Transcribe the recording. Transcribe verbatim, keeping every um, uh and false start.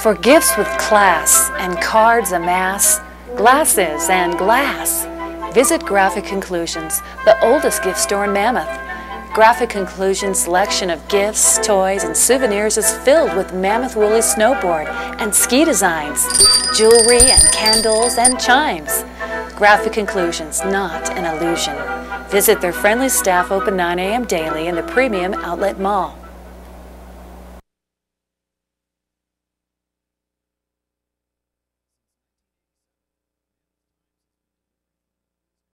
For gifts with class and cards amass, glasses and glass, visit Graphic Conclusions, the oldest gift store in Mammoth. Graphic Conclusions' selection of gifts, toys, and souvenirs is filled with Mammoth woolly snowboard and ski designs, jewelry and candles and chimes. Graphic Conclusions, not an illusion. Visit their friendly staff open nine A M daily in the Premium Outlet Mall.